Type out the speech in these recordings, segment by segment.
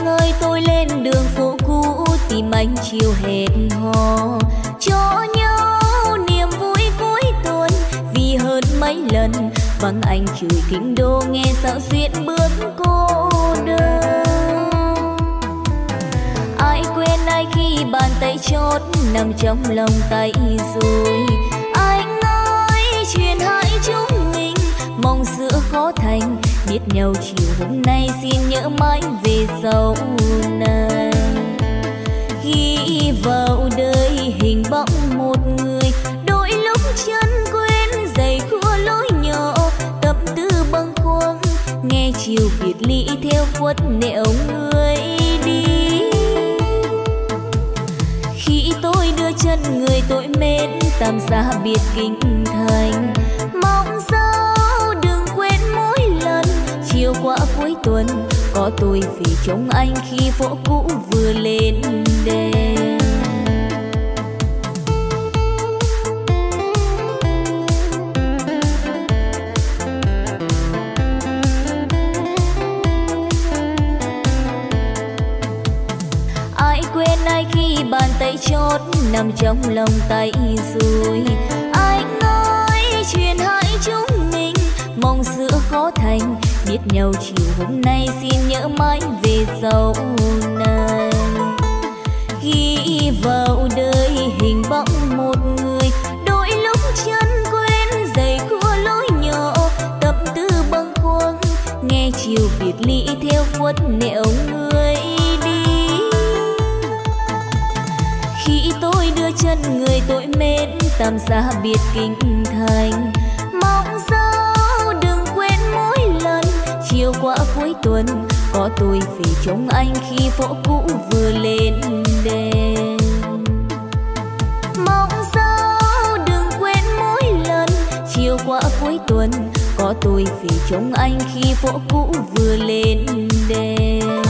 ơi tôi lên đường phố cũ tìm anh chiều hẹn hò cho nhau niềm vui cuối tuần, vì hơn mấy lần vắng anh chửi kinh đô nghe sao duyên bước cô đơn. Ai quên ai khi bàn tay chót nằm trong lòng tay rồi. Anh ơi chuyện hai chúng mình mong giữa khó thành, biết nhau chiều hôm nay xin nhớ mãi về sau này. Ghi vào đời hình bóng một người, đôi lúc chân quên giày khua lối nhỏ, tâm tư bâng khuâng nghe chiều biệt ly theo khuất nẻo người đi. Khi tôi đưa chân người tôi mến tạm xa biệt kinh thành, mong sao đừng quên mỗi lần chiều qua cuối tuần có tôi về trông anh khi phố cũ vừa lên đèn. Ai quên ai khi bàn tay chót nằm trong lòng tay rồi. Anh ơi chuyện hai chúng mình mong giữa khó thành, biết nhau chiều hôm nay xin nhớ mãi về sau này. Ghi vào đời hình bóng một người, đôi lúc chân quên giày khua lối nhỏ, tâm tư bâng khuâng nghe chiều biệt ly theo khuất nẻo người đi. Khi tôi đưa chân người tôi mến tạm xa biệt kinh thành, mong sao đừng quên mỗi lần chiều qua cuối tuần có tôi về trông anh khi phố cũ vừa lên đèn. Mong sao đừng quên mỗi lần chiều qua cuối tuần có tôi về trông anh khi phố cũ vừa lên đèn.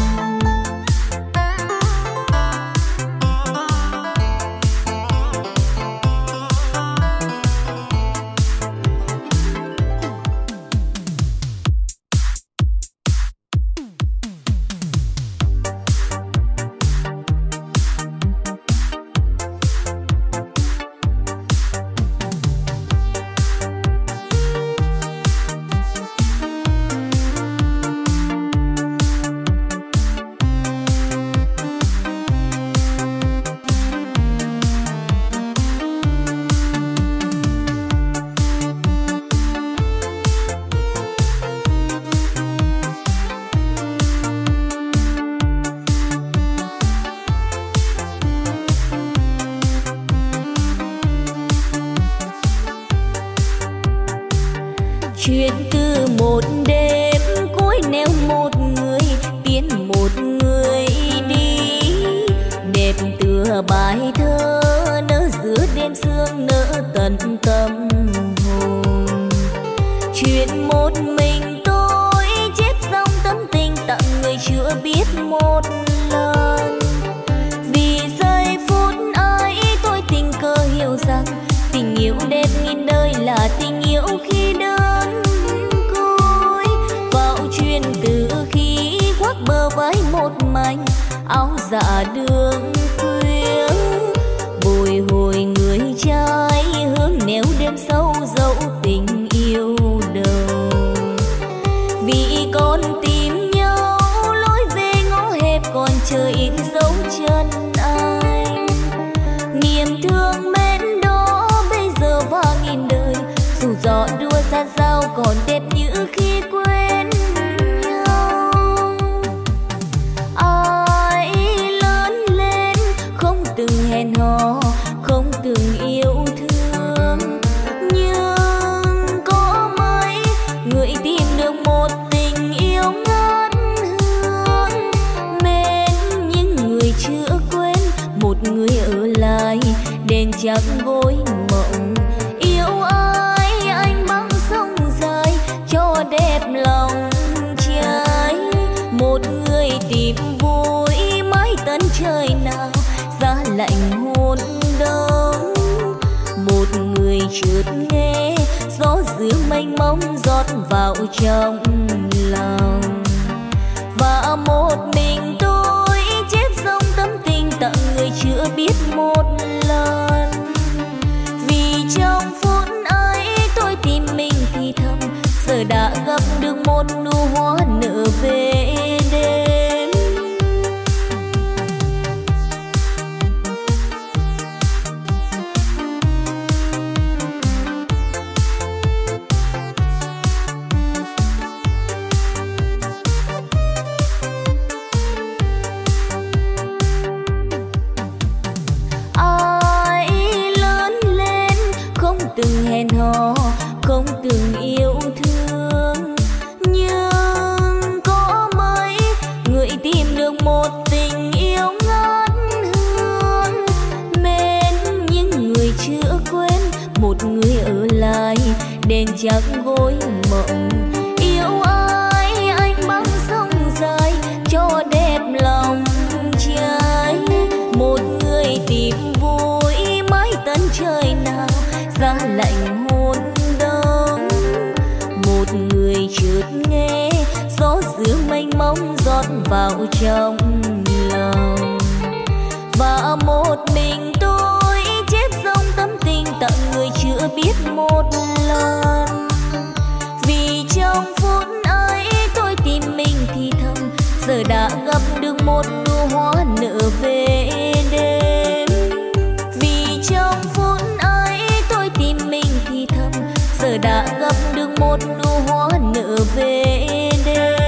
Chuyện từ một đêm cuối neo một người tiến một người đi, đẹp tựa bài thơ nở giữa đêm sương nở tận tâm hồn. Chuyện một mình tôi chép dòng tâm tình tặng người chưa biết một lần. Vì giây phút ấy tôi tình cờ hiểu rằng tình yêu đẹp nghìn đời là tình yêu khi đơn côi. Vào chuyện từ khi khoác bờ vai một mảnh áo dạ đường khuya, bồi hồi người trai hướng nẻo đêm sâu dẫu tình yêu đầu. Vì con tìm nhau lối về ngõ hẹp còn chờ in dấu chân anh. Niềm thương mến đó bây giờ và nghìn đời, dù gió đua xa sao còn đẹp như khi quên nhau. Ai lớn lên không từng hẹn hò, không từng yêu thương, nhưng có mấy người tìm được một tình yêu ngát hương. Mến những người chưa quên, một người ở lại đèn trắng gối mộng. Yêu ai anh băng sông dài cho đẹp lòng trai. Một người tìm vui mãi tận trời nào giá lạnh hôn đông. Một người chợt nghe gió giữa mênh mông rót vào trong lòng. Và một mình tôi một tình yêu ngát hương, mến những người chưa quên, một người ở lại đèn trắng gối mộng. Yêu ai anh băng sông dài cho đẹp lòng trai, một người tìm vui mãi tận trời nào giá lạnh hôn đông, một người chợt nghe gió xưa mênh mông rót vào trong lòng, và một mình tôi chép dòng tâm tình tặng người chưa biết một lần. Vì trong phút ấy tôi tìm mình thì thầm, giờ đã gặp được một nụ hoa nở về đêm. Vì trong phút ấy tôi tìm mình thì thầm, giờ đã gặp được một nụ hoa nở về đêm.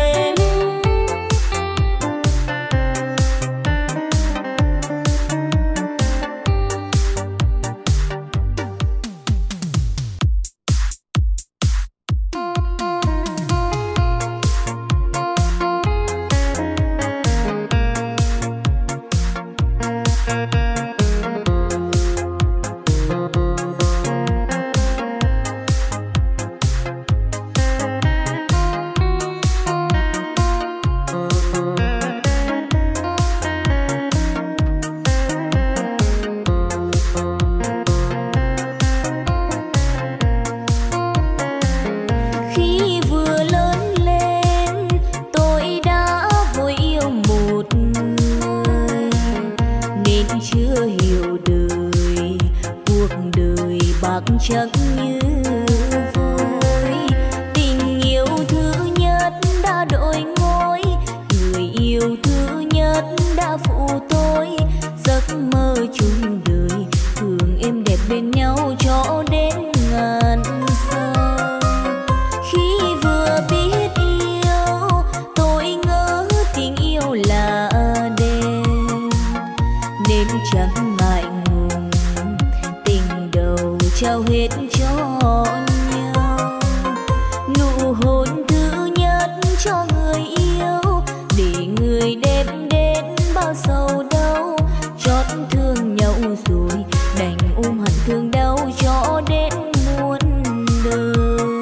Chẳng như vôi, tình yêu thứ nhất đã đổi ngôi, người yêu thứ nhất đã phụ tôi. Giấc mơ chung đời thường êm đẹp bên nhau cho đến ngàn sao. Khi vừa biết yêu tôi ngỡ tình yêu là đêm, nên chẳng ngại ngùng tình đầu trao hết cho nhau. Nụ hôn thứ nhất cho người yêu, để người đẹp đến bao sầu đau. Chót thương nhau rồi đành ôm hận thương đau cho đến muôn đời.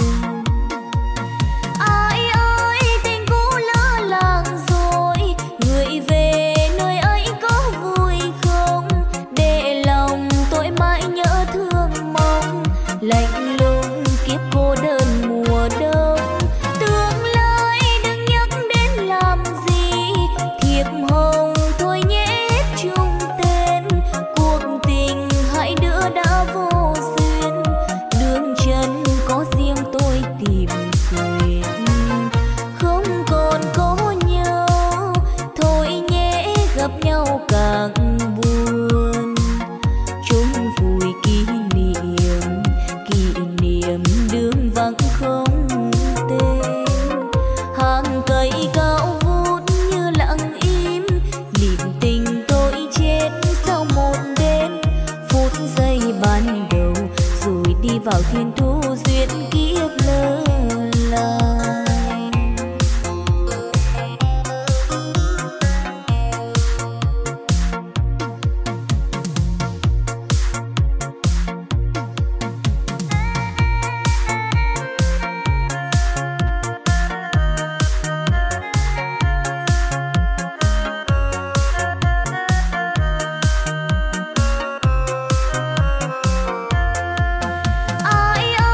Ai ơi tình cũ lỡ làng rồi, người về nơi ấy có vui không? Để lòng tôi mãi nhớ thương mong, lạnh lùng kiếp cô đơn mùa đông. Tương lai đừng nhắc đến làm gì, thiệp hồng thôi nhé chung tên. Cuộc tình hai đứa đã vô duyên, đường chân có riêng tôi tìm quên. Không còn có nhau thôi nhé, gặp nhau càng buồn. Chúng vui kỷ niệm đường vắng không tên. Hàng cây cao vút như lặng im, niềm tình tôi chết sau một đêm. Phút giây ban đầu rồi đi vào thiên thu duyên kiếp lỡ lại. Ai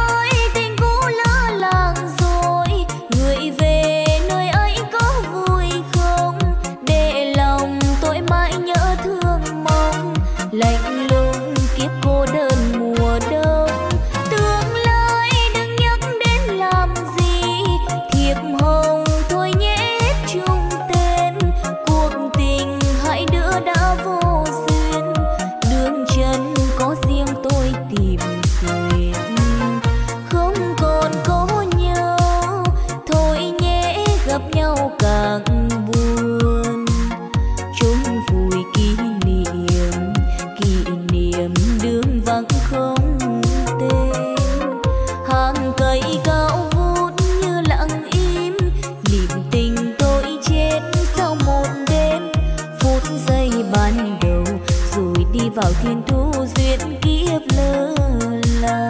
vào thiên thu duyên kiếp lơ là.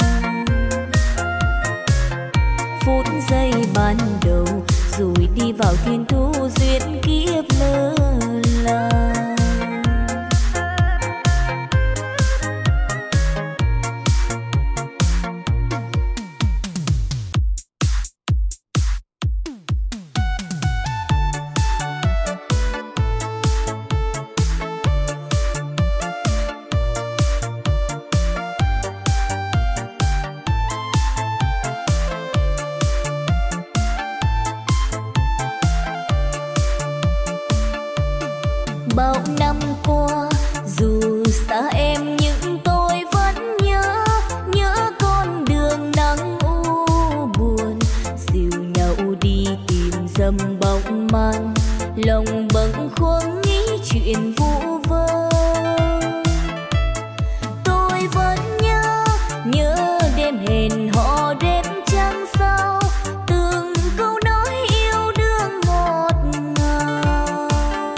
Phút giây ban đầu rồi đi vào thiên thu duyên kiếp lơ là. Bao năm qua dù xa em nhưng tôi vẫn nhớ con đường nắng u buồn, dìu nhau đi tìm dầm bóng màn, lòng bâng khuâng nghĩ chuyện vu vơ. Tôi vẫn nhớ đêm hẹn hò đêm trăng sao, từng câu nói yêu đương ngọt ngào.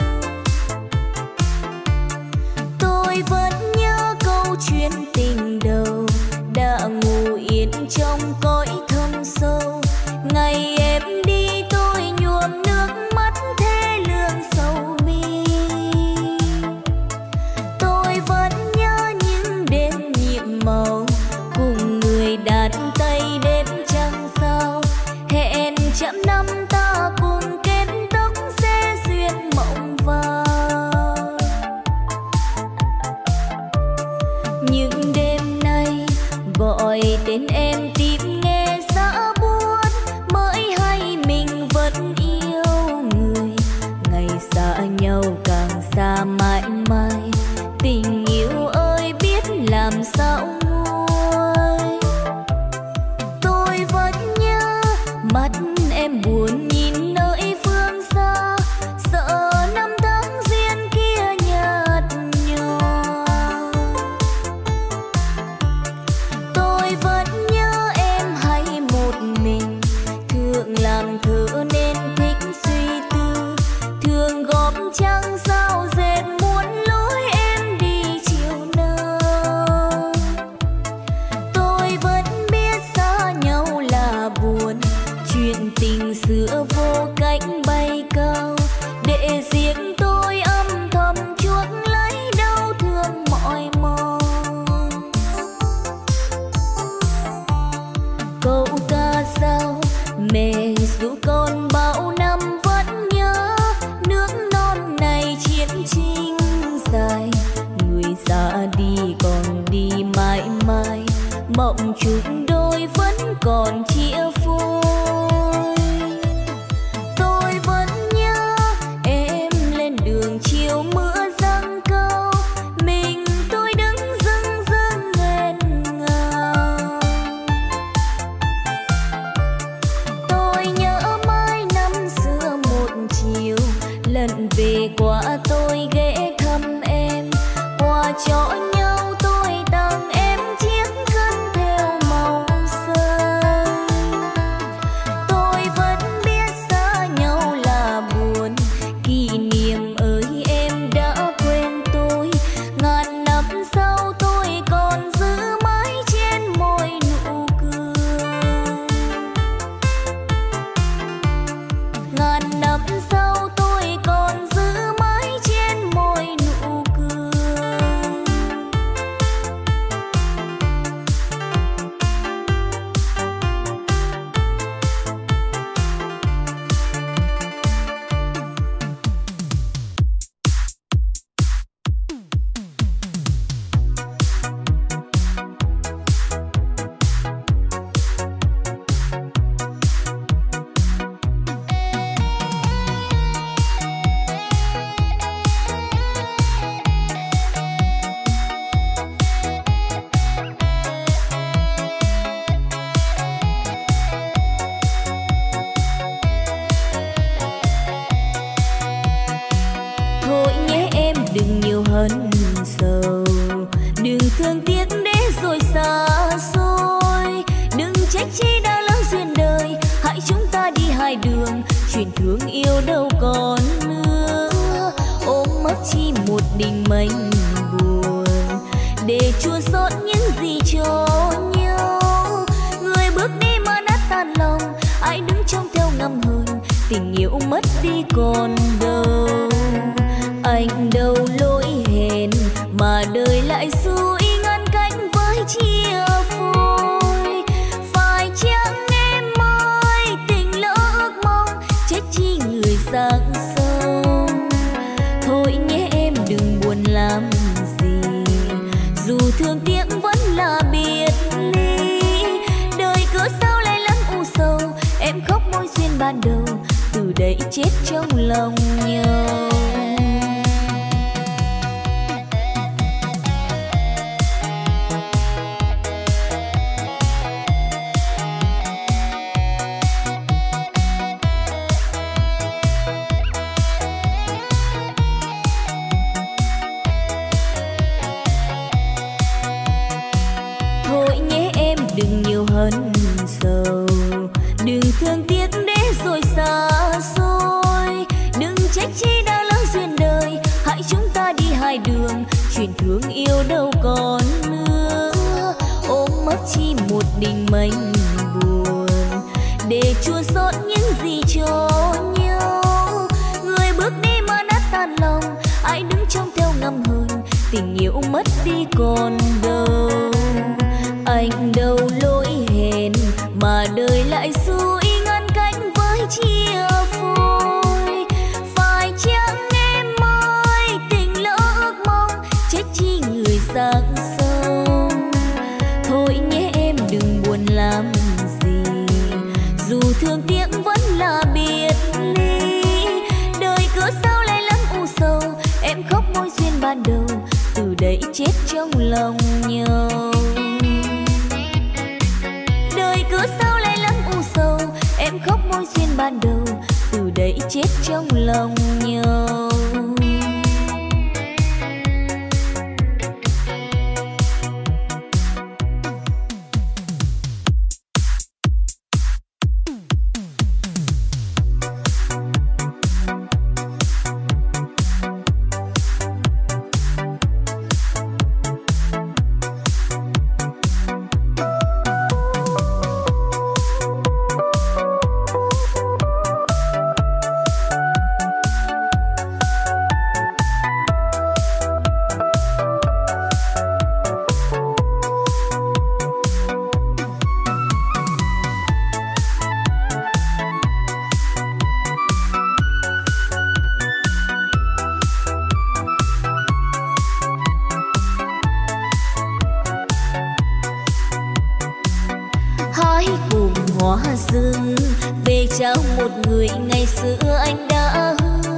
Tôi vẫn nhớ câu chuyện tình đầu đã ngủ yên trong cõi thâm sâu. Ngày em đi tôi nhuộm nước mắt thê lương sầu mi. Tôi vẫn nhớ những đêm nhiệm màu cùng người đàn tay đêm trăng sao. Hẹn trăm năm ta cùng kết tóc sẽ duyên mộng vào. Nhưng đêm nay gọi tên em tìm nghe xa buốt, mới hay mình vẫn yêu người. Ngày xa nhau càng xa mãi mãi, tình yêu ơi biết làm sao nguôi. Tôi vẫn nhớ mắt em buồn nhìn nơi phương xa, sợ năm tháng duyên kia nhạt nhòa. Tôi vẫn nhớ em hay một mình, thường làm thơ nên thích suy tư, thường góp trăng sao dệt muốn lối em đi chiều nào. Tôi vẫn biết xa nhau là buồn, chuyện tình xưa vô cánh bay cao, để riêng tôi âm thầm chuốc lấy đau thương mỏi mòn. Câu ca sao mẹ ru con bao năm vẫn nhớ, nước non này chiến tranh dài, người ra đi còn đi mãi mãi, mộng chúng đôi vẫn còn chia phôi. Tôi vẫn nhớ em lên đường chiều mưa giăng cao, mình tôi đứng dưng dưng nghẹn ngào. Tôi nhớ mãi năm xưa một chiều, lần về qua tôi ghé thăm em, quà cho nhau tôi tặng em chiếc khăn theo màu xanh. Tôi vẫn biết xa nhau là buồn, kỷ niệm ơi em đã quên tôi. Ngàn năm sau tôi còn giữ mãi trên môi nụ cười. Ngàn năm sau tôi còn giữ mãi trên môi nụ cười. Thôi nhé em đừng nhiều hận sầu, đừng thương tiếc để rồi xa xôi. Đừng trách chi đã lỡ duyên đời, hãy chúng ta đi hai đường, chuyện thương yêu đâu còn nữa. Ôm mất chi một đình mênh buồn. để chua xót những gì cho nhau. Người bước đi mà nát tan lòng, ai đứng trông theo ngầm hơn, tình yêu mất đi còn đâu. Anh đâu lỗi hẹn mà đời lại dối ngăn cách với chia phôi. Phải chăng em ơi tình lỡ ước mong, chết chi người sang sông. Thôi nhé em đừng buồn làm gì, dù thương tiếc vẫn là biệt ly. Đời cứ sao lại lắm u sầu, em khóc môi duyên ban đầu, từ đây chết trong lòng nhau. Thôi nhé em đừng nhiều hận sầu, đừng thương tiếc để rồi xa xôi. Đừng trách chi đã lỡ duyên đời, hãy chúng ta đi hai đường, chuyện thương yêu đâu còn nữa. Ôm mất chi một đình mênh buồn, để chua xót những gì cho nhau. Người bước đi mà nát tan lòng, ai đứng trông theo ngầm hơn, tình yêu mất đi còn đâu. Anh đâu lỗi hẹn mà đời lại dối ngăn cách với chia phôi. Phải chăng em ơi tình lỡ ước mong, chết chi người sang sông. Thôi nhé em đừng buồn làm gì, dù thương tiếc vẫn là biệt ly. Đời cứ sao lại lắm u sầu, em khóc môi duyên ban đầu, từ đây chết trong lòng nhau. Đời cứ sao lại lắm u sầu, em khóc môi duyên ban đầu, từ đây chết trong lòng nhau. Rừng về trao một người ngày xưa anh đã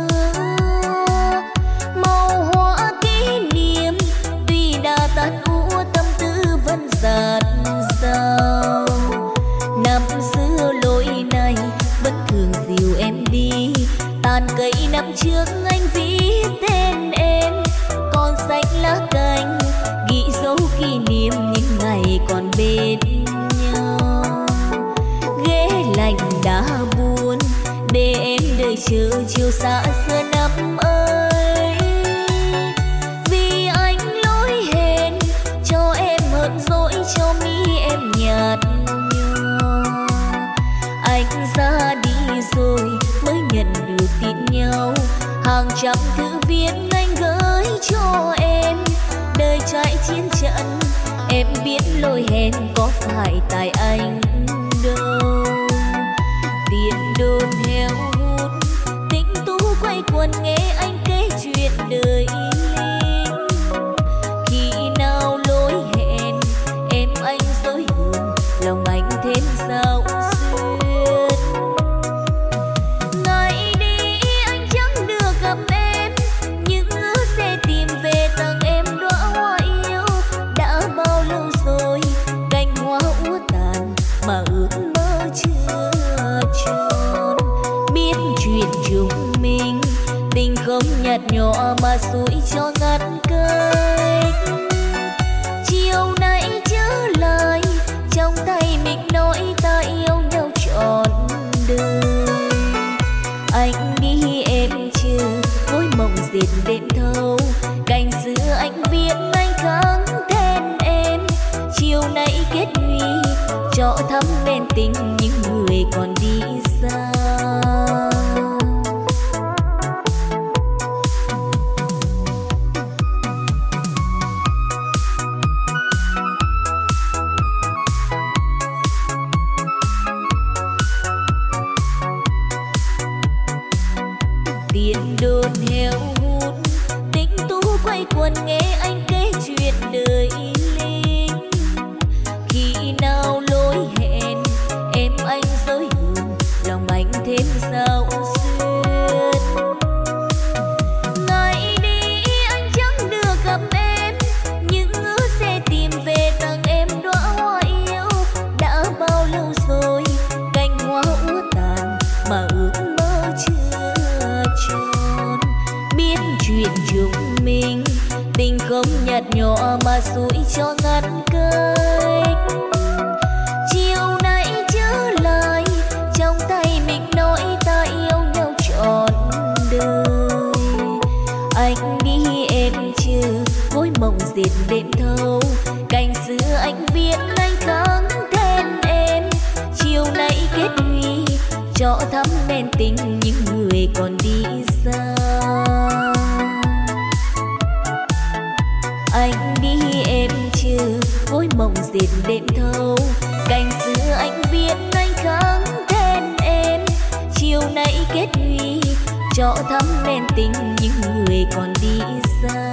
hứa. Màu hoa kỷ niệm tuy đã tan úa, tâm tư vẫn dạt dào. Năm xưa lối này vẫn thường dìu em đi, tàn cây năm trước anh viết tên em, còn xanh lá cành ghi dấu kỷ niệm những ngày còn bên nhau. Ghế lạnh đã buồn để em đợi chờ chiều xa xưa năm ơi. Vì anh lỗi hẹn cho em hận dỗi, cho mi em nhạt nhòa. Anh ra đi rồi mới nhận được tin nhau, hàng trăm thư viết anh gửi cho em. Đời trải chiến trận em biết lỗi hẹn có phải tại anh đâu. Tiền đồn heo hút tính tú quay quần nghe anh kể chuyện đời linh. Khi nào lỗi hẹn em anh dối hờn, lòng anh thêm sao xuyên. Ngày đi anh chẳng được gặp em, nhưng hứa sẽ tìm về tặng em đóa hoa yêu. Đã bao lâu rồi cành hoa úa tàn mà ước mơ chưa tròn. Biết chuyện chúng mình tình không nhạt nhòa mà dối cho ngăn cách. Chiều nay trở lại trong tay mình nói ta yêu nhau trọn đời. Anh đi em chưa, gối mộng dệt đêm thâu, cành xưa anh viết anh kháng thế quây quần nghe anh kể chuyện đời lính. Khi nào lối hẹn em anh dối hờn, lòng anh thêm sao xuyên. Ngày đi anh chẳng được gặp em, nhưng hứa sẽ tìm về tặng em đóa hoa yêu. Đã bao lâu rồi cành hoa úa tàn mà ước mơ chưa tròn. Biết chuyện chúng mình tình không nhạt nhòa mà rủi cho ngăn cách. Chiều nay trở lại trong tay mình nói ta yêu nhau trọn đời. Anh đi em chưa gối mộng dệt đêm thâu, cành xưa anh viết anh kháng tên em. Chiều nay kết huy cho thắm nên tình những người còn đi xa. Anh đi em chưa gối mộng dệt đêm thâu, cành xưa anh viết anh kháng tên em. Chiều nay kết huy cho thắm nên tình những người còn đi xa.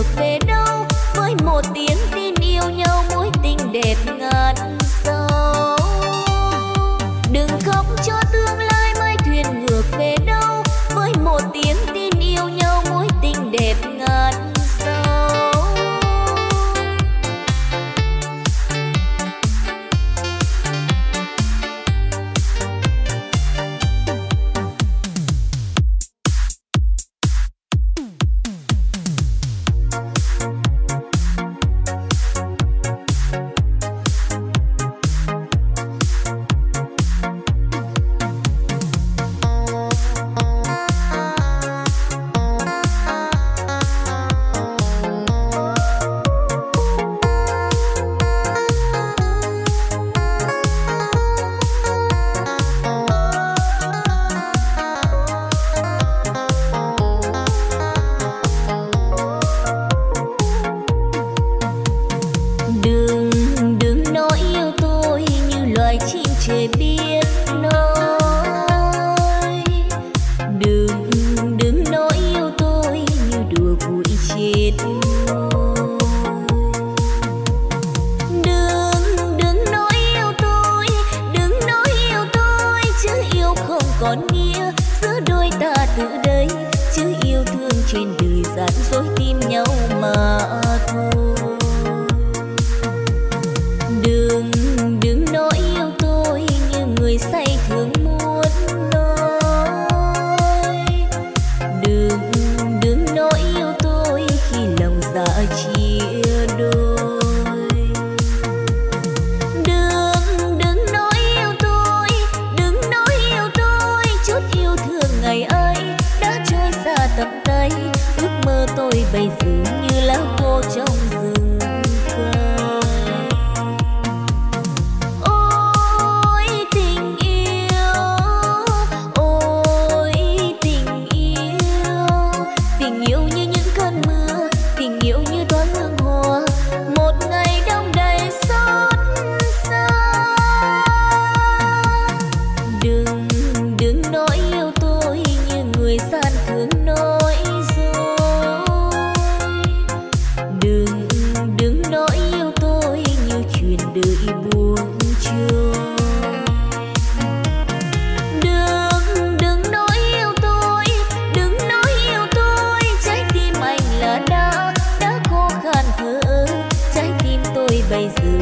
một tiếng tin yêu nhau mối tình đẹp ngàn sao.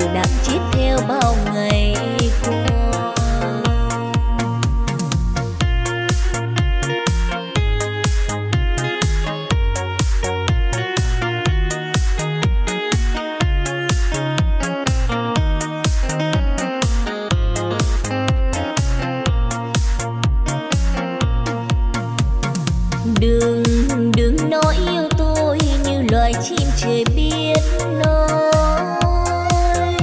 đang chết theo bao ngày qua. Đừng nói yêu tôi như loài chim trời biết nói.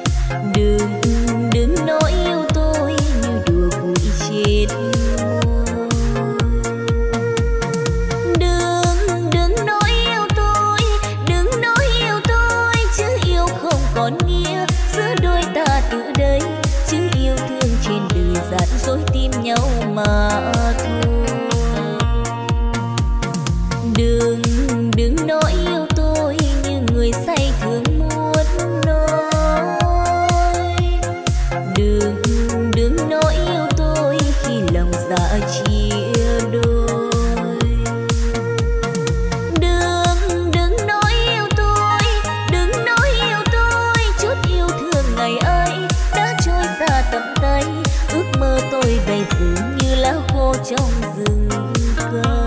Đừng nói yêu tôi như đùa vui chết môi. Đừng nói yêu tôi, đừng nói yêu tôi, chứ yêu không còn nghĩa giữa đôi ta từ đây, chứ yêu thương trên đời gian dối tim nhau mà thôi. Đừng nói yêu tôi như người say thường muốn nói. Đừng nói yêu tôi khi lòng dạ chia đôi. Đừng nói yêu tôi, đừng nói yêu tôi, chút yêu thương ngày ấy đã trôi xa tầm tay. Ước mơ tôi bây giờ như lá khô trong rừng cây.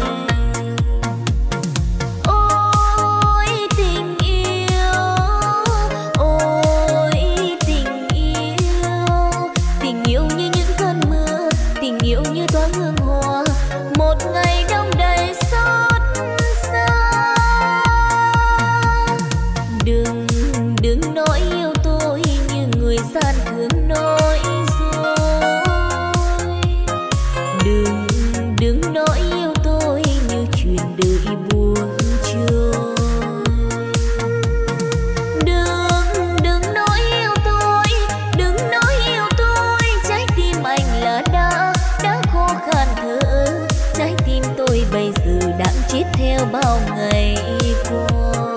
Chết theo bao ngày qua.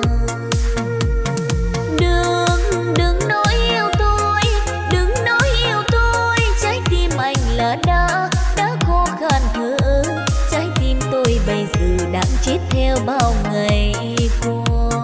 Đừng nói yêu tôi, đừng nói yêu tôi, trái tim anh là đã khô khan thở. Trái tim tôi bây giờ đang chết theo bao ngày qua.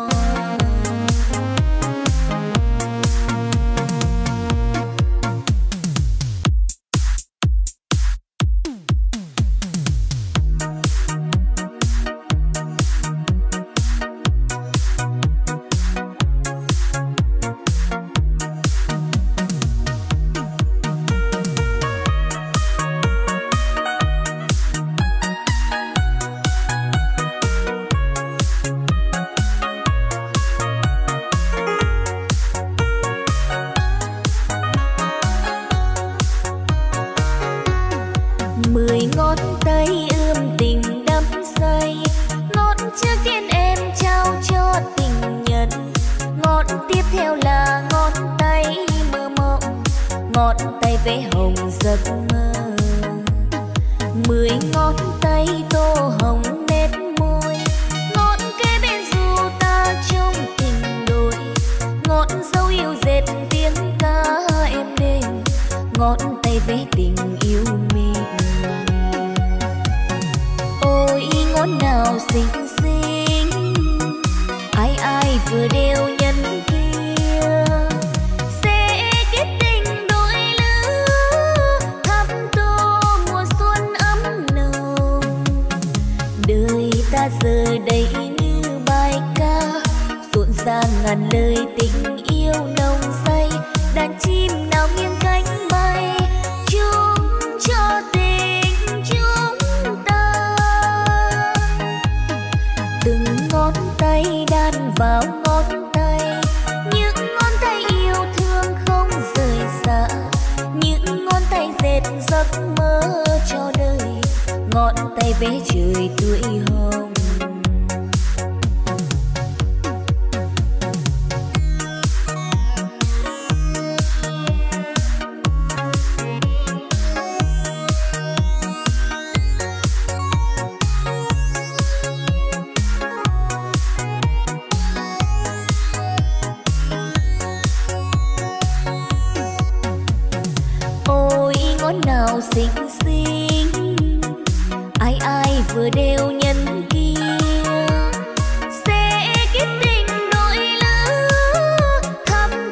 vừa đeo nhân kia sẽ kết tình đôi lứa thắm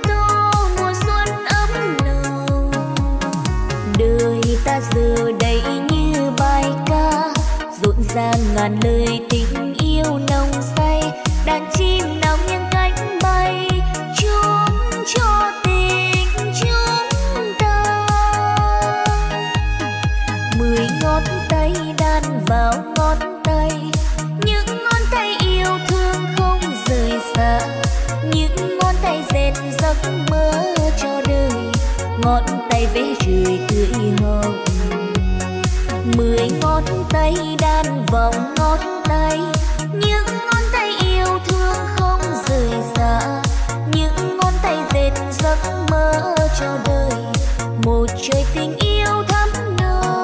mơ cho đời, ngón tay vẽ trời tươi hồng. 10 ngón tay đan vòng ngón tay, những ngón tay yêu thương không rời xa, những ngón tay dệt giấc mơ cho đời, một trời tình yêu thắm nồng.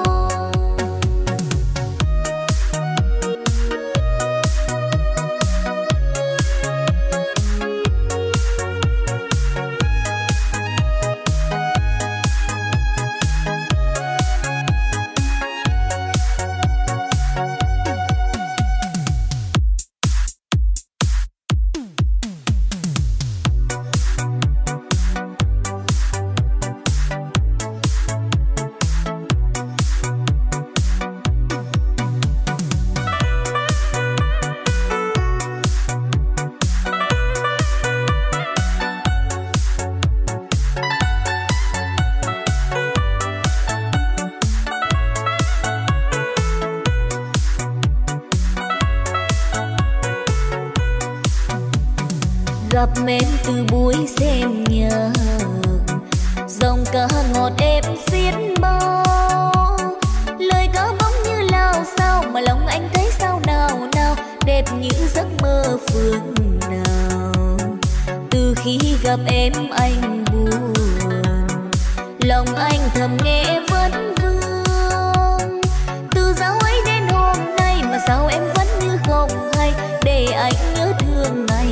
Gặp em từ buổi xem nhạc, dòng ca ngọt êm xiết bao, lời ca bóng như lao sao mà lòng anh thấy sao nào nào, đẹp như giấc mơ phương nào. Từ khi gặp em anh buồn, lòng anh thầm nghe vấn vương. Từ dạo ấy đến hôm nay mà sao em vẫn như không hay, để anh nhớ thương ngày.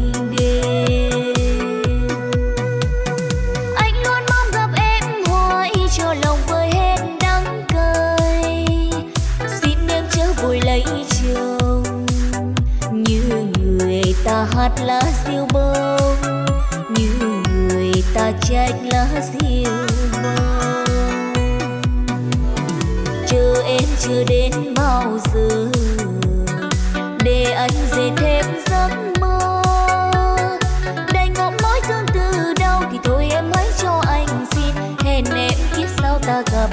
Ta hát lá diêu bông, như người ta trách lá diêu bông. Chờ em chưa đến bao giờ, để anh dệt thêm giấc mơ. Đầy ngọn mối thương từ đâu thì thôi em hãy cho anh xin, hẹn em kiếp sau ta gặp.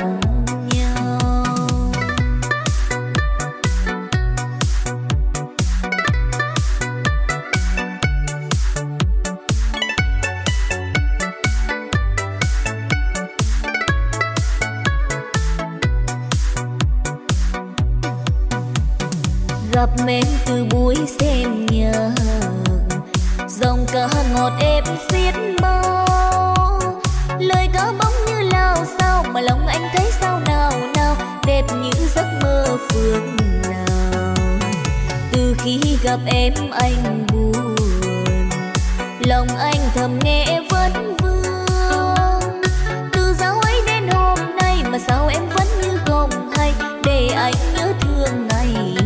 Gặp em từ buổi xem nhạc, dòng ca ngọt êm xiết bao, lời ca bóng như lao sao mà lòng anh thấy sao nào nào, đẹp như giấc mơ phương nào. Từ khi gặp em anh buồn, lòng anh thầm nghe vấn vương. Từ dạo ấy đến hôm nay mà sao em vẫn như không hay, để anh nhớ thương ngày.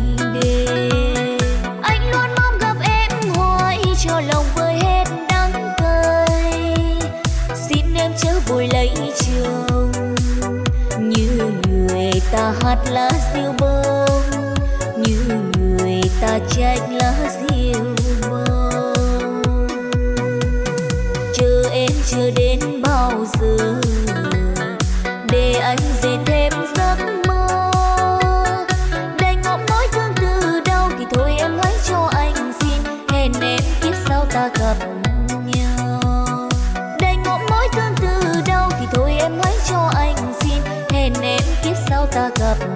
Anh luôn mong gặp em hoài cho lòng vơi hết đắng cay, xin em chớ vội lấy chồng. Như người ta hát lá diêu bông, như người ta trách lá diêu bông. Chờ em chưa đến bao giờ, để anh dệt thêm giấc mơ. Thôi em hãy cho anh xin, hẹn em kiếp sau ta gặp nhau. Đầy ngọn mối thương từ đâu thì thôi em hãy cho anh xin, hẹn em kiếp sau ta gặp nhau.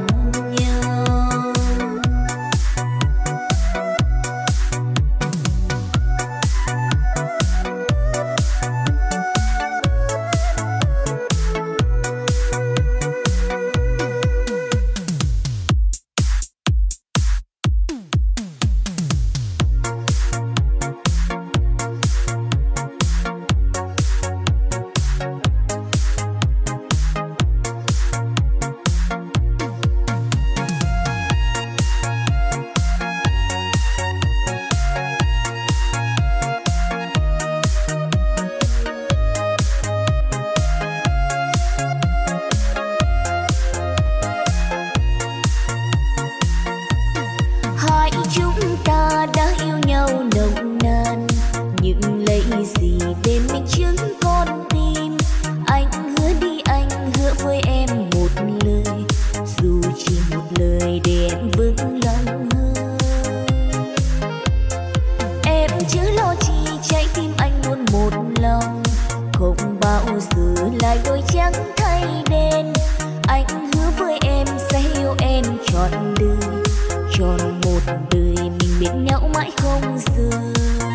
giờ lại đôi trắng thay đen. Anh hứa với em sẽ yêu em trọn đời, trọn một đời mình bên nhau mãi không rời.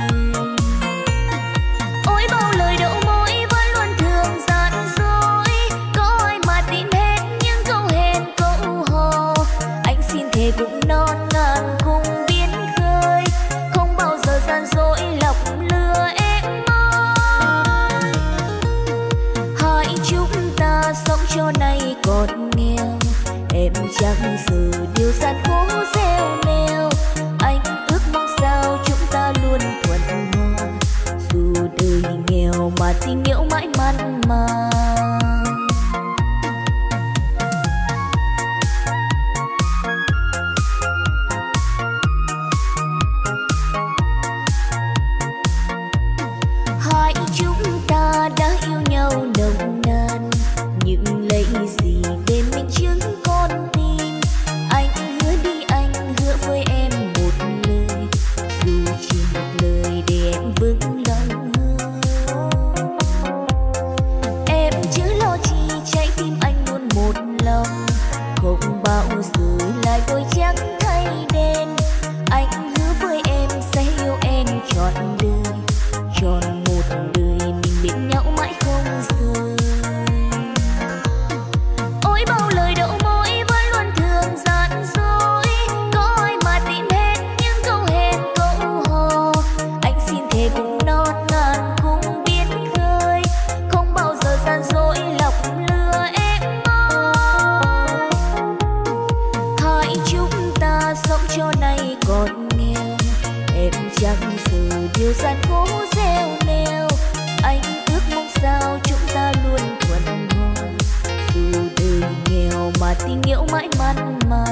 Ôi bao lời đậu môi vẫn luôn thường gian dối, có ai mà tin hết những câu hẹn câu hò. Anh xin thề cũng non ngàn cùng biến khơi, không bao giờ gian dối lọc lừa em ơi. Hai chúng ta sống cho nay còn nghèo, em chẳng giờ điều gian khổ gieo neo. Anh ước mong sao chúng ta luôn thuận hòa, dù đời nghèo mà tình yêu mãi mặn mà. Hai chúng ta đã yêu nhau nồng nàn, nhưng lấy gì để minh chứng con tim. Anh hứa đi, anh hứa với em một lời, dù chỉ một lời để em vững lòng hơn. Em chớ lo chi trái tim anh luôn một lòng, không bao giờ lại đôi trắng thay đen. Anh hứa với em sẽ yêu em trọn đời, trọn một đời mình bên nhau mãi không rời. Ôi bao lời đậu môi vẫn luôn thường gian dối, có ai mà tin hết những câu hẹn câu hò. Anh xin thề cùng non ngàn cùng biến khơi, không bao giờ gian dối lọc lừa em ơi. Hai chúng ta sống cho nay còn nghèo, em chẳng giờ điều gian khổ gieo neo. Anh ước mong sao chúng ta luôn thuận hòa, dù đời nghèo mà tình yêu mãi mặn mà.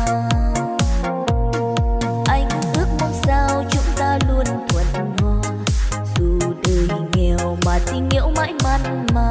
Anh ước mong sao chúng ta luôn thuận hòa, dù đời nghèo mà tình yêu mãi mặn mà.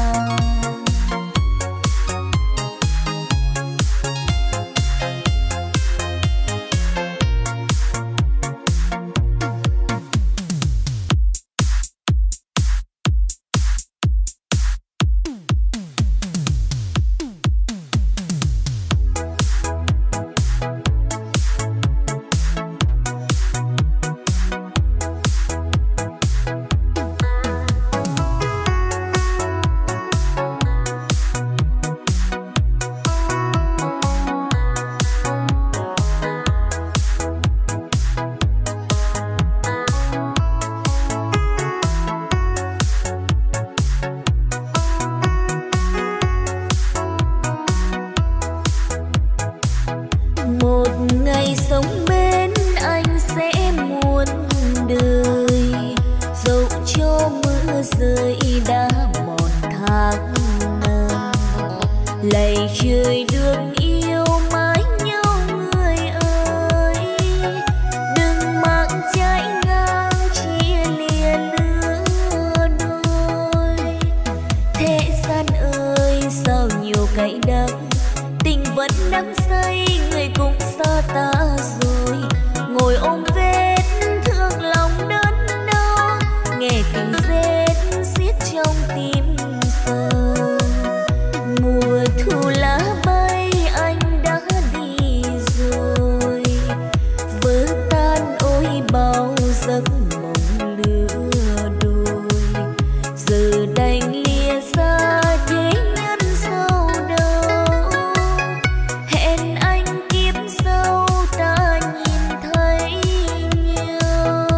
Một ngày sống bên anh sẽ muôn đời, dẫu cho mưa rơi đã mòn tháng năm. Lạy trời đừng yêu mãi nhau người ơi, đừng mang trái ngang chia lìa lứa đôi. Thế gian ơi sao nhiều cay đắng, tình vẫn đắm say người cũng xa ta rồi. Ngồi ôm vết thương lòng đớn đau, nghe tình rết xiết trong tim sâu. Mùa thu lá bay anh đã đi rồi, vỡ tan ôi bao giấc mộng lứa đôi. Giờ đành lìa xa để nhân sâu đâu, hẹn anh kiếp sau ta nhìn thấy nhau.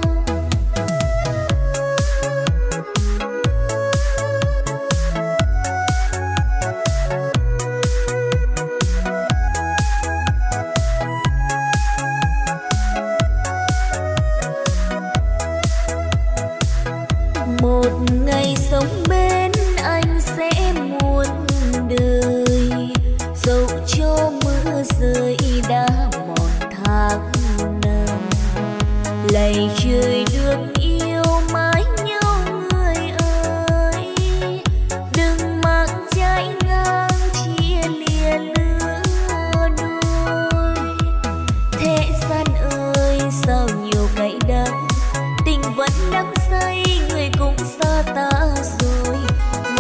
Một ngày sống bên anh sẽ muôn đời, dẫu cho mưa rơi đã mòn tháng năm. Lạy trời đừng yêu mãi nhau người ơi, đừng mang trái ngang chia lìa lứa đôi. Thế gian ơi sao nhiều cay đắng, tình vẫn đắm say người cũng xa ta rồi.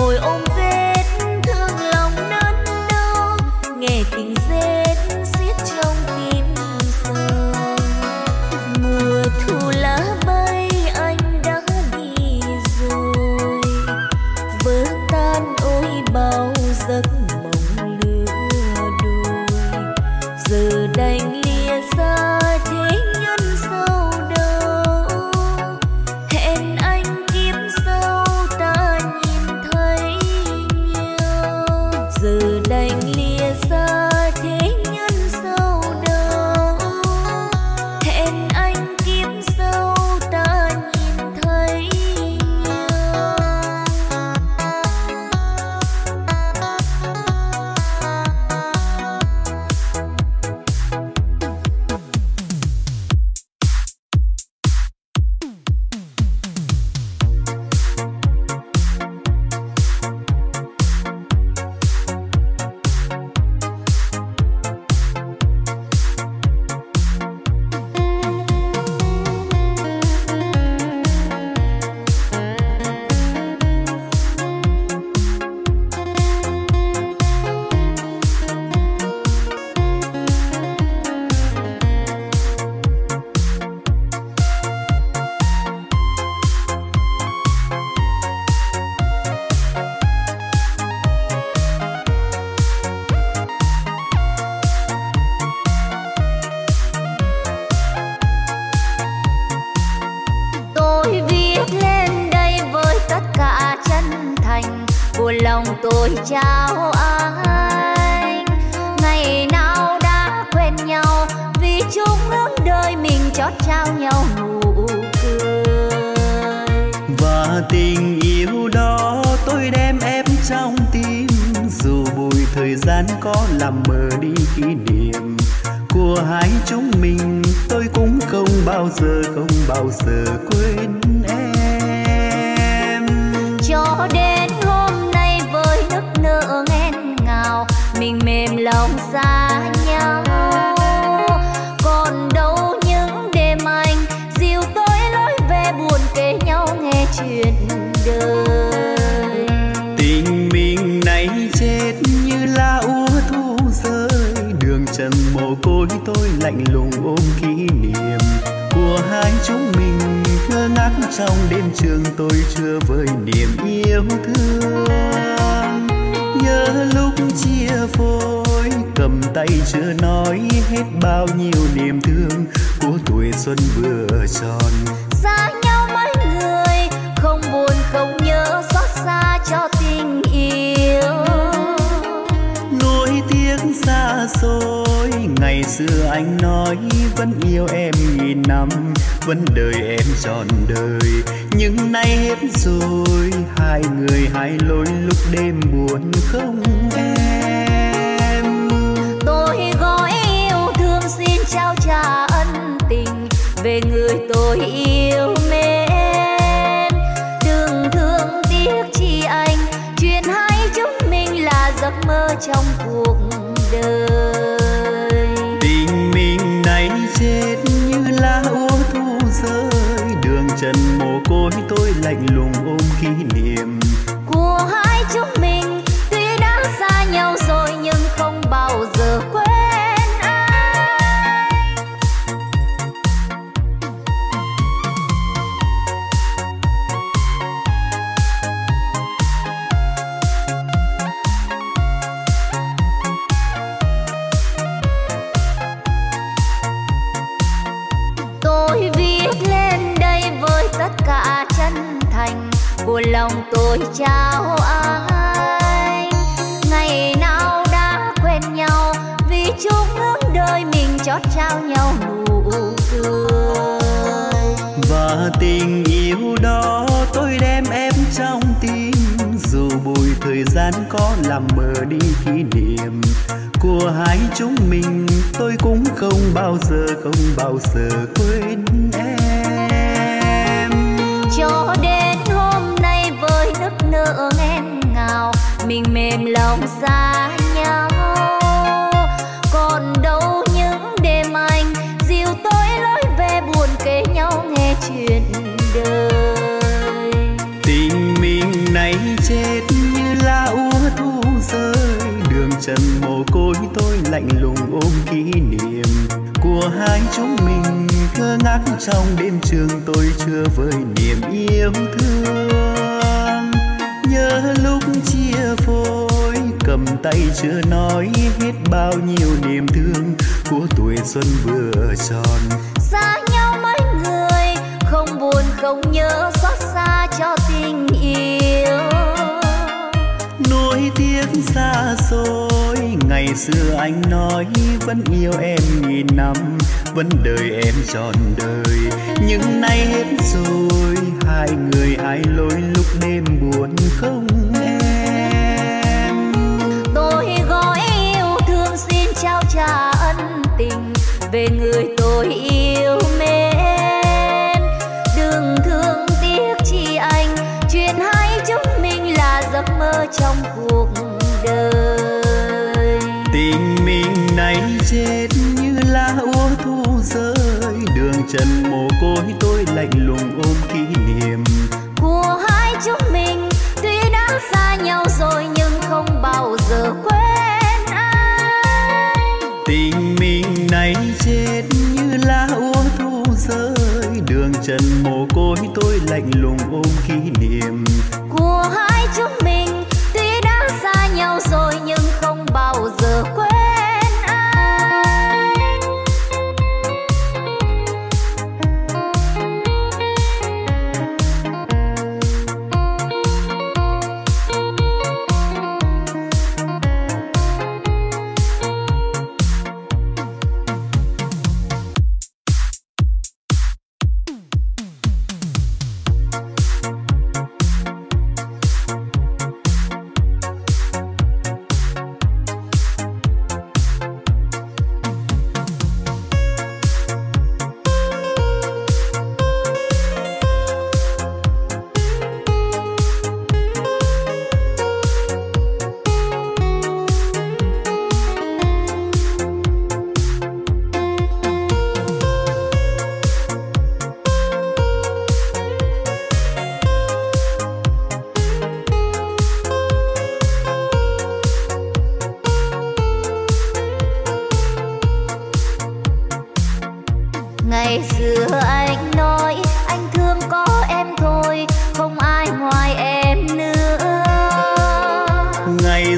của lòng tôi trao anh. Ngày nào đã quen nhau vì chung ước đời mình chót trao nhau nụ cười. Và tình yêu đó tôi đem ép trong tim, dù bụi thời gian có làm mờ đi kỷ niệm của hai chúng mình. Tôi cũng không bao giờ quên em. Cho đến hôm nay với nức nở nghẹn ngào, mình mềm lòng xa nhau. Còn đâu những đêm anh dìu tôi lối về buồn kể nhau nghe chuyện đời. Tình mình nay chết như lá úa thu rơi, đường trần mồ côi tôi lạnh lùng ôm kỷ niệm của hai chúng mình. Ngơ ngác trong đêm trường tôi chưa vơi niềm yêu thương. Nhớ lúc chia phôi cầm tay chưa nói hết bao nhiêu niềm thương của tuổi xuân vừa tròn. Xa nhau mấy người không buồn không nhớ xót xa cho tình yêu. Nỗi tiếc xa xôi ngày xưa anh nói vẫn yêu em nghìn năm, vẫn đợi em trọn đời. Nhưng nay hết rồi, hai người hai lối lúc đêm buồn không em. Tôi gói yêu thương xin trao trả ân tình về người tôi yêu mến. Đừng thương tiếc chi anh, chuyện hai chúng mình là giấc mơ trong cuộc đời. Tình mình nay chết như lá úa thu rơi, đường trần mồ côi tôi lạnh lùng ôm kỷ niệm của hai chúng mình. Tuy đã xa nhau rồi nhưng không bao giờ quên anh. Tôi viết lên đây với tất cả chân thành của lòng tôi trao anh. Ngày nào đã quen nhau vì chung ước đời mình chót trao nhau nụ cười. và tình yêu đó tôi đem ép trong tim, dù bụi thời gian có làm mờ đi kỷ niệm của hai chúng mình. Tôi cũng không bao giờ quên em. Cho đến hôm nay với nức nở nghẹn ngào, mình mềm lòng xa nhau. Còn đâu những đêm anh dìu tôi lối về buồn kể nhau nghe chuyện đời. Tình mình nay chết như lá úa thu rơi, đường trần mồ côi tôi lạnh lùng ôm kỷ niệm của hai chúng mình. Ngơ ngác trong đêm trường tôi chưa vơi niềm yêu thương. Nhớ lúc chia phôi cầm tay chưa nói hết bao nhiêu niềm thương của tuổi xuân vừa tròn. Xa nhau mấy người không buồn không nhớ xót xa cho tình yêu. Nỗi tiếc xa xôi ngày xưa anh nói vẫn yêu em nghìn năm, vẫn đợi em trọn đời. Nhưng nay hết rồi, hai người hai lối lúc đêm buồn không em. Tôi gói yêu thương xin trao trả ân tình về người tôi yêu mến. Đừng thương tiếc chi anh, chuyện hai chúng mình là giấc mơ trong cuộc đời. Tình mình nay chết như lá úa thu rơi, đường trần mồ côi tôi lạnh lùng ôm kỷ niệm của hai chúng mình. Tuy đã xa nhau rồi nhưng không bao giờ quên anh. Tình mình nay chết như lá úa thu rơi, đường trần mồ côi tôi lạnh lùng ôm kỷ niệm của hai chúng mình. Tuy đã xa nhau rồi nhưng không bao giờ quên anh.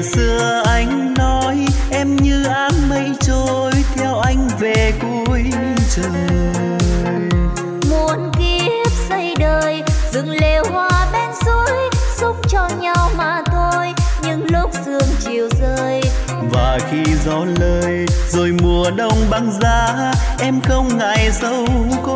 xưa anh nói em như áng mây trôi theo anh về cuối trời. Muôn kiếp xây đời dựng lều hoa bên suối, xúc cho nhau mà thôi những lúc sương chiều rơi. Và khi gió lơi rồi mùa đông băng giá, em không ngại sâu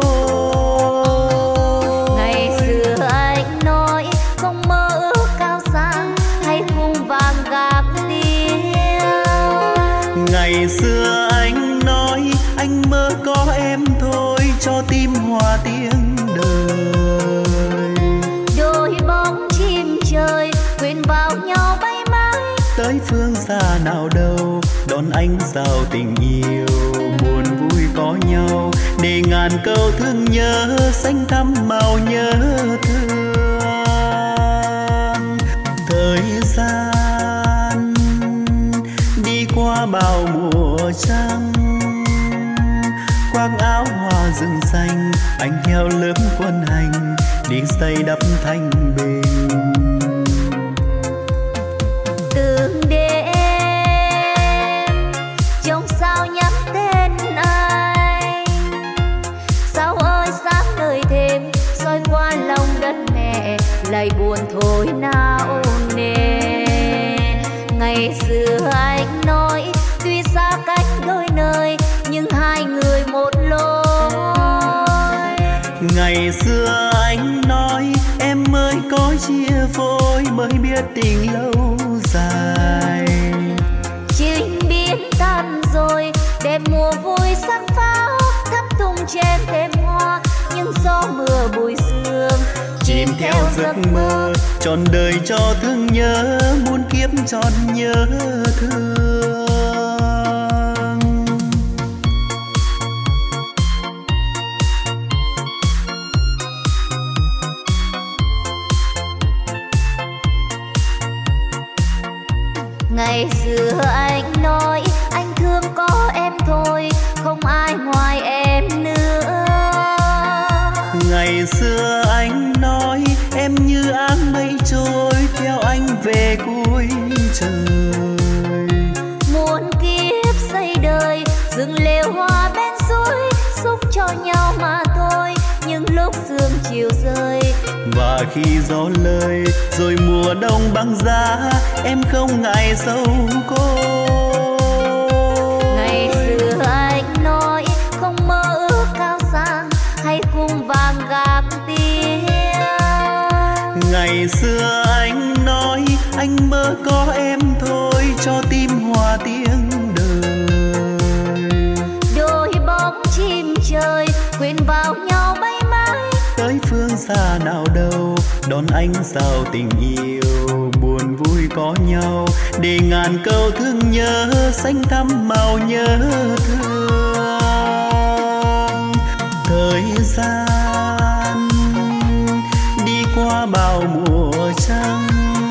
côi. Ngày xưa anh nói không mơ ước cao sang hay khung vàng gạc liêu. Ngày xưa anh nói anh mơ có em thôi cho tim hòa tiếng đời. Đôi bóng chim trời quyện vào nhau bay mãi, tới phương xa nào đâu đón ánh sao tình yêu. Buồn vui có nhau để ngàn câu thương nhớ, xanh thắm màu nhớ thương. Thời gian đi qua bao mùa trăng, khoác áo hoa rừng xanh, anh theo lớp quân hành đi xây đắp thanh bình. từng đêm trong sao nhắn tên anh. Sao ơi sáng đời thêm soi qua lòng đất mẹ, lại buồn thôi nào nề. Ngày xưa anh nói tuy xa cách đôi nơi nhưng hai người một lối. Ngày xưa anh nói em mới có chia phôi mới biết tình lâu dài. Chính biến tan rồi đẹp mùa vui sắc pháo, thắm tung trên thềm hoa nhưng gió mưa bụi sương. Chìm theo giấc mơ trọn đời cho thương nhớ, muôn kiếp trọn nhớ thương. Ngày xưa anh nói anh thương có em thôi, không ai ngoài em nữa. Ngày xưa anh nói em như áng mây trôi theo anh về cuối trời. Muôn kiếp xây đời dựng lều hoa bên suối, xúc cho nhau mà thôi những lúc sương chiều rơi. Và khi gió lơi rồi mùa đông băng giá, em không ngại sâu côi. Ngày xưa anh nói không mơ ước cao sang hay cung vàng gạc tiếng. Ngày xưa anh nói anh mơ có em thôi cho tim hòa tiếng đời. Đôi bóng chim trời quyện vào nhau bay mãi, tới phương xa nào đâu đón ánh sao tình yêu. Buồn vui có nhau để ngàn câu thương nhớ, xanh thắm màu nhớ thương. Thời gian đi qua bao mùa trăng,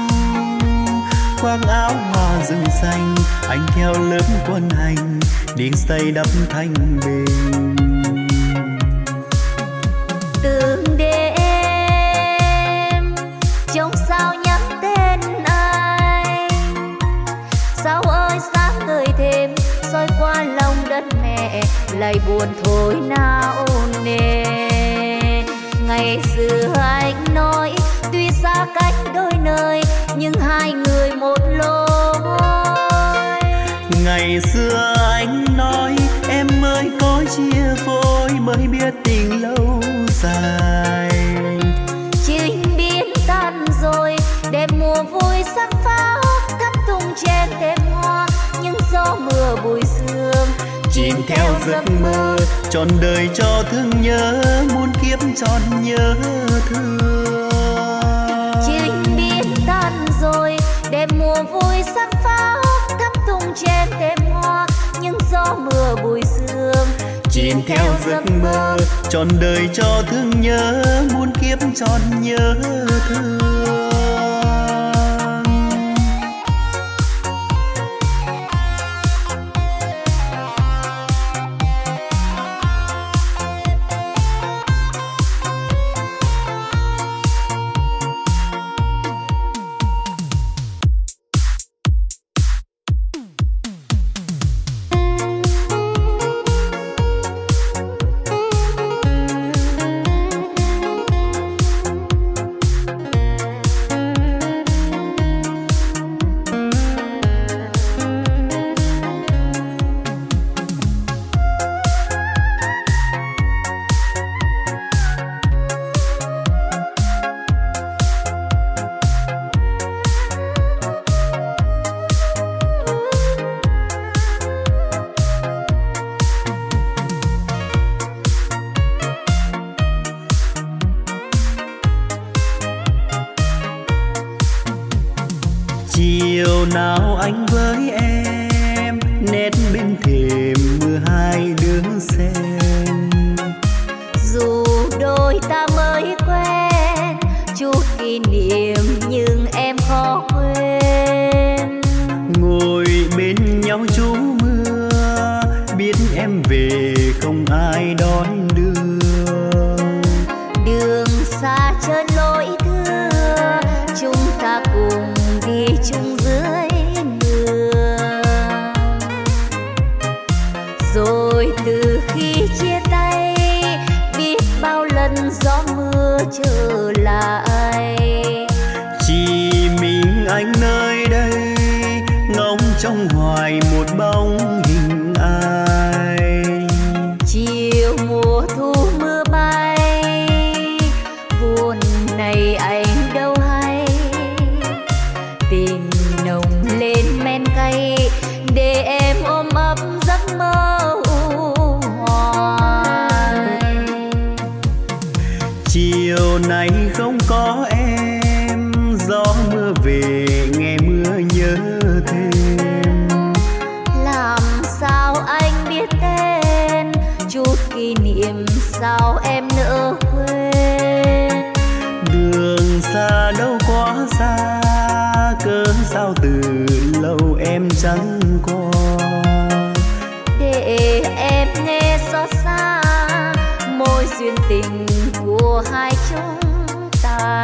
khoác áo hoa rừng xanh, anh theo lớp quân hành đi xây đắp thanh bình. từng đêm trong sao nhắn tên anh. Sao ơi sáng ngời thêm soi qua lòng đất mẹ, lại buồn thôi nào nề. Ngày xưa anh nói tuy xa cách đôi nơi nhưng hai người một lối. Ngày xưa anh nói em mới có chia phôi mới biết tình lâu dài. Chính biến tan rồi đẹp mùa vui sắc pháo, thắm tung trên thềm hoa nhưng gió mưa bụi sương. Chìm theo giấc mơ trọn đời cho thương nhớ, muôn kiếp trọn nhớ thương. Chính biến tan rồi đẹp mùa vui sắc pháo, thắm tung trên thềm hoa nhưng gió mưa bụi sương. Chìm theo giấc mơ trọn đời cho thương nhớ, muôn kiếp trọn nhớ thương. chiều nào anh với em nét bên thềm mưa hai đứa xem. Dù đôi ta mới quen chút kỷ niệm nhưng em khó quên. Ngồi bên nhau trú mưa biết em về không ai đón đưa. Đường xa chân lối thưa chúng ta cùng đi chung dưới mưa. Rồi từ khi chia tay biết bao lần gió mưa trở lại. Chỉ mình anh nơi đây ngóng trong hoài một bóng hình ai. Chiều mùa thu mưa bay buồn này anh đâu hay. Tình nồng lên men cay để em ôm ấp giấc mơ hoài. Chiều này không có em gió mưa về nghe mưa nhớ thêm. Làm sao anh biết tên chút kỷ niệm sao em nỡ quên. Đường xa đâu quá xa cớ sao từ lâu em chẳng qua. Để em nghe xót xa mối duyên tình của hai chúng ta.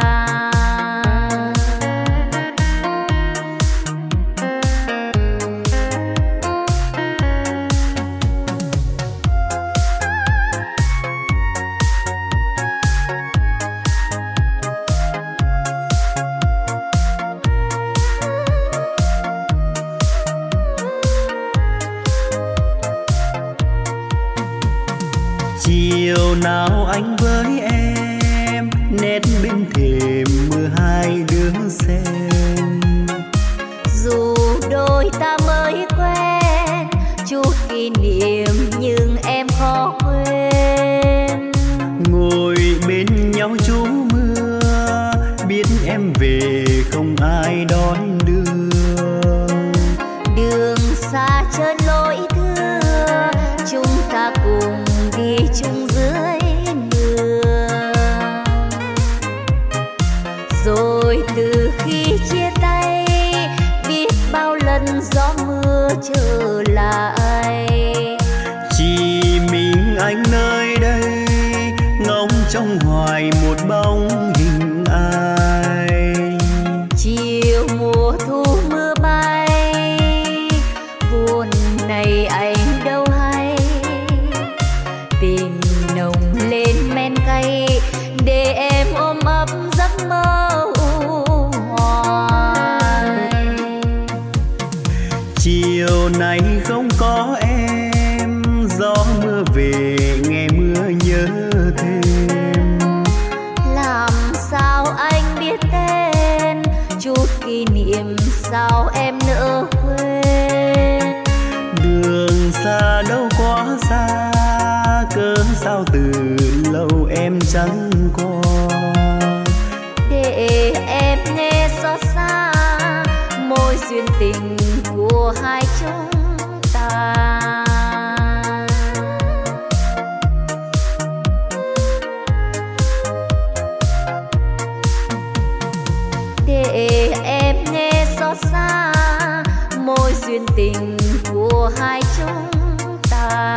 Chiều nào anh với em nét bên thềm mưa hai đứa xem. Dù đôi ta mới quen chút kỷ niệm nhưng em khó quên. Ngồi bên nhau trú mưa biết em về không ai đón đưa. Đường xa chân lối thưa chúng ta cùng đi chung dưới mưa. Rồi từ khi chia tay biết bao lần gió mưa trở lại. Chỉ mình anh nơi đây ngóng trong hoài một bóng hình ai. Chiều mùa thu mưa bay buồn này anh đâu hay. Tình nồng lên men cay để em ôm ấp giấc mơ hoài. Chiều này không có em gió mưa về nghe mưa nhớ thêm. Làm sao anh biết tên chút kỷ niệm sao em nỡ quên. Đường xa đâu quá xa cớ sao từ lâu em chẳng qua. Để em nghe xót xa mối duyên tình của hai chúng ta. Để em nghe xót xa mối duyên tình của hai chúng ta.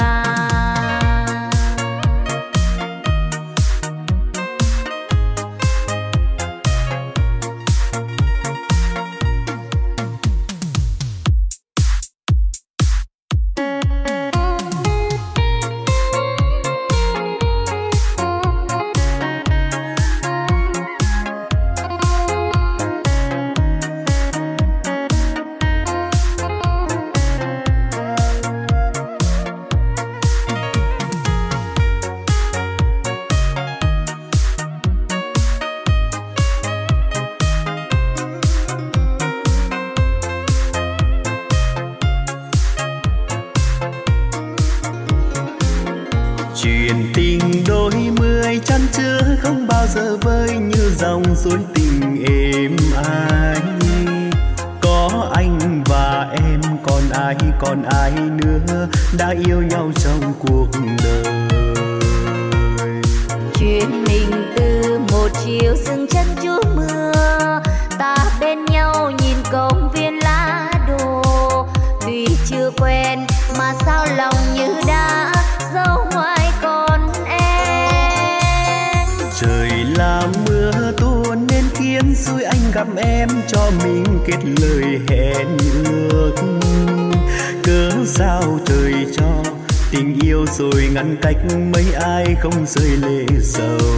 Chuyện tình đôi mươi chăn chứa không bao giờ vơi như dòng suối tình êm ái. ai còn ai nữa đã yêu nhau trong cuộc đời. Chuyện mình từ một chiều dừng chân trú mưa, ta bên nhau nhìn công viên lá đồ. Tuy chưa quen mà sao lòng như đã dấu ngoài con em. Trời làm mưa tuôn nên khiến xui anh gặp em, cho mình kết lời hẹn ước. Cớ sao trời cho tình yêu rồi ngăn cách, mấy ai không rơi lệ sầu.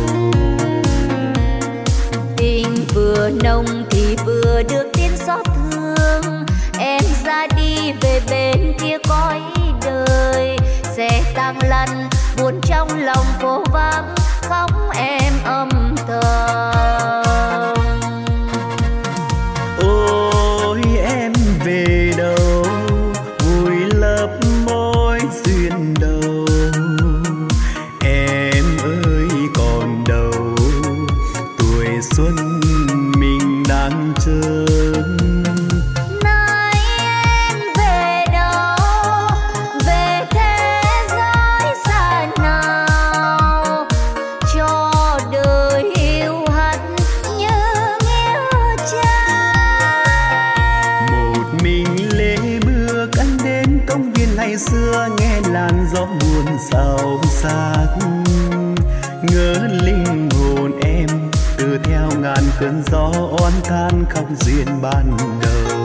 Tình vừa nồng thì vừa được tiếng xót thương, em ra đi về bên kia cõi đời. Sẽ tăng lăn buồn trong lòng phố vắng, khóc em âm thầm. Ôi em về đâu, vui lấp mối duyên đầu. Em ơi còn đâu, tuổi xuân mình đang chờ. Nay em về đâu, về thế giới xa nào, cho đời hiu hắt như nghĩa trang. Một mình lê bước anh đến công viên ngày xưa, nghe làn gió buồn sầu sắc. Ngỡ linh hồn em từ theo ngàn cơn gió oán than khóc duyên ban đầu.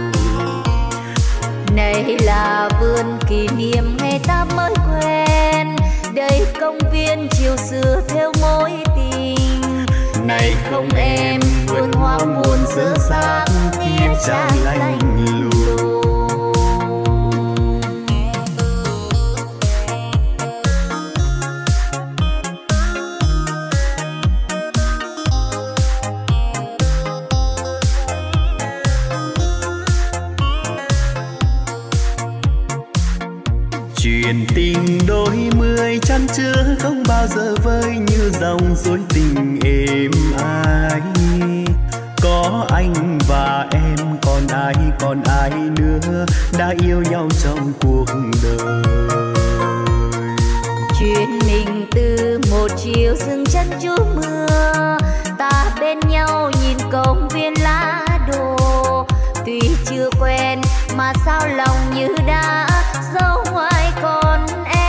Này là vườn kỷ niệm ngày ta mới quen, đây công viên chiều xưa theo mối tình. Này không em, vườn hoa buồn dở dang, nghĩa trang lạnh lùng. Chuyện tình đôi mươi chăn chứa không bao giờ vơi, như dòng suối tình êm ái. Có anh và em còn ai nữa đã yêu nhau trong cuộc đời. Chuyện mình từ một chiều dừng chân trú mưa, ta bên nhau nhìn công viên lá đồ. Tuy chưa quen mà sao lòng như đã dấu ngoài con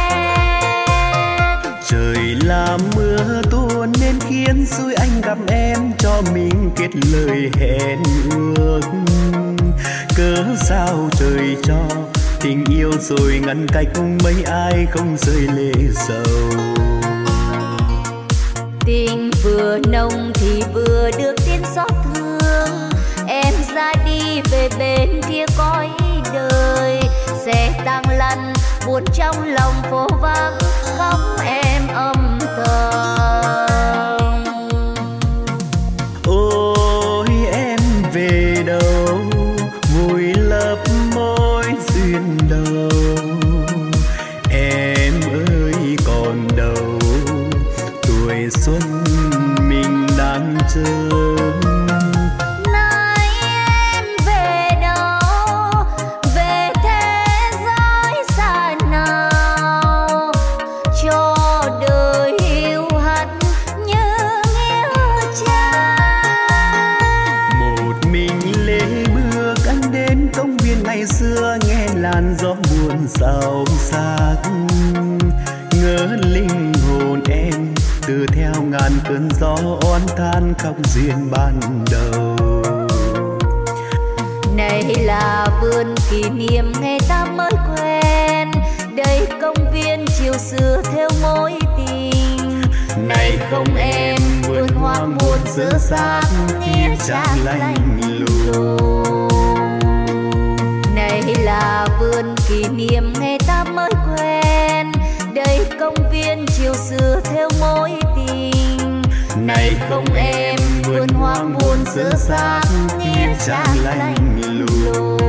em. Trời làm mưa tuôn nên khiến xui anh gặp em, cho mình kết lời hẹn ước. Cớ sao trời cho tình yêu rồi ngăn cách, mấy ai không rơi lệ sầu. Tình vừa nồng thì vừa được tiếng xót thương, em ra đi về bên kia cõi đời. Sẽ tăng lăn buồn trong lòng phố vắng, khóc em âm thầm. Ôi em về đâu, vui lấp mối duyên đầu. Em ơi còn đâu, tuổi xuân mình đang chờ. Nay em về đâu, về thế giới xa nào, cho đời hiu hắt như nghĩa trang. Một mình lê bước anh đến công viên ngày xưa, nghe làn gió buồn sầu sắc. Ngỡ linh hồn em từ theo ngàn cơn gió oán than khóc duyên ban đầu. Này là vườn kỷ niệm ngày ta mới quen, đây công viên chiều xưa theo mối tình. Này không em, vườn hoa buồn dở dang, nghĩa trang lạnh lùng. Này là vườn kỷ niệm ngày ta mới quen, đây công viên chiều xưa theo mối tình. Này không em, vườn hoa buồn dở dang, nghĩa trang lạnh lùng.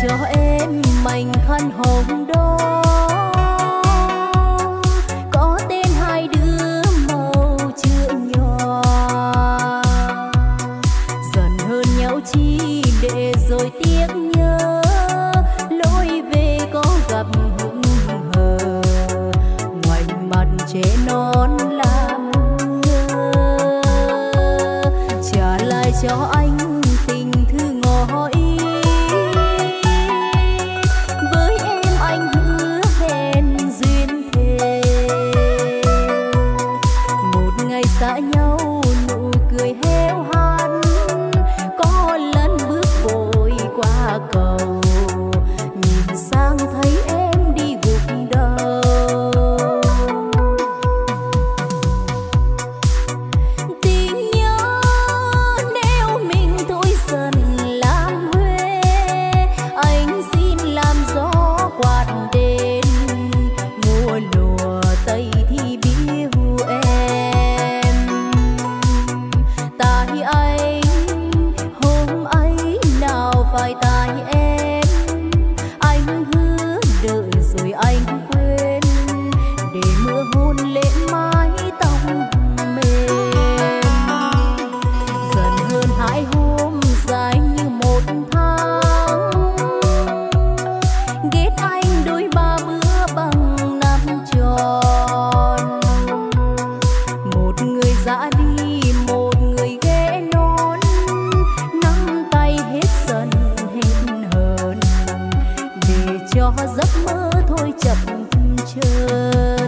cho em mảnh khăn hồng đó, có tên hai đứa màu chữ nhỏ. Dần hơn nhau chi để rồi tiếc nhớ, lối về có gặp hững hờ, ngoảnh mặt trẻ non làm ngơ. Trả lại cho anh tình thư ngỏ ý, với em anh hứa hẹn duyên thề. Một ngày xa nhau nụ cười héo hắt, có lần bước vội qua cầu, nhìn sang thấy em đi gục đầu. Tình nhớ nếu mình thôi dần làm huê, anh xin làm gió quạt đến, mùa lùa tây thì biêu em. Tại anh hôm ấy nào phải tại em, anh hứa đợi rồi anh quên, để mưa hôn lên mái tóc mềm. Dần hơn 2 hôm dài như 1 tháng, ghét anh đôi 3 bữa bằng 5 tròn. Một người dã đi, một người ghé non, nắm tay hết dần hết hờn, để cho giấc mơ thôi chập chờn.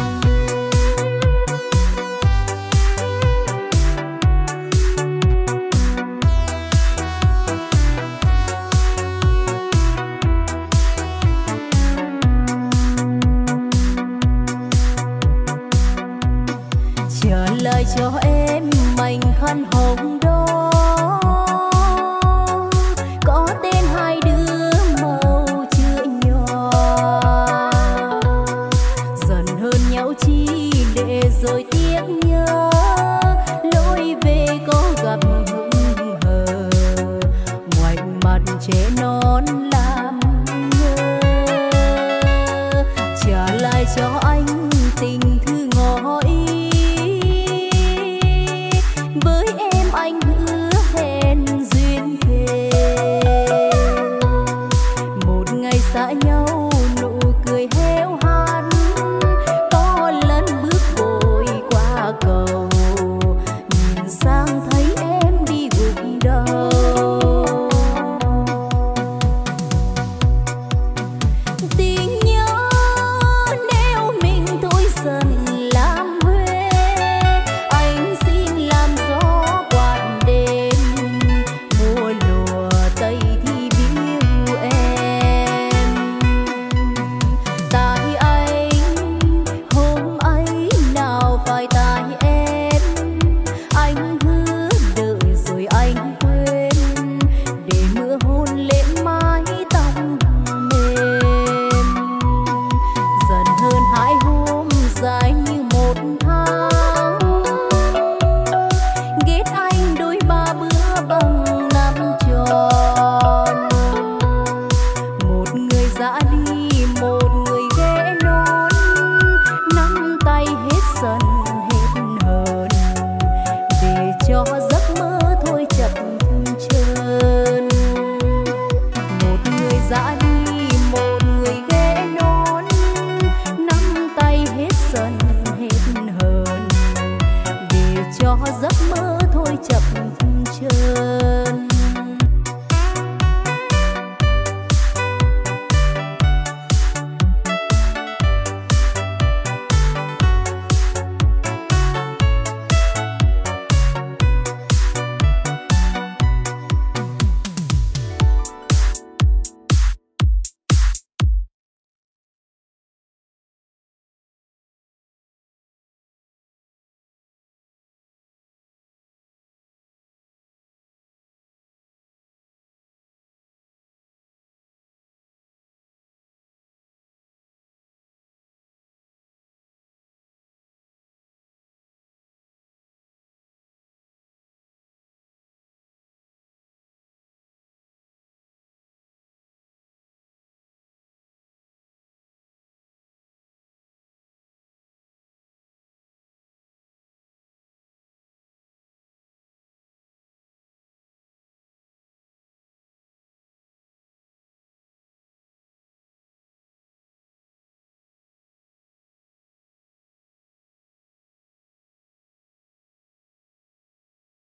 Trả lại cho em mảnh khăn hồng đó, có tên hai đứa màu chữ nhỏ. Dần hơn nhau chi để rồi tiếc nhớ, lối về có gặp hững hờ, ngoảnh mặt trẻ non làm ngơ. Trả lại cho anh tình thư ngỏ ý, với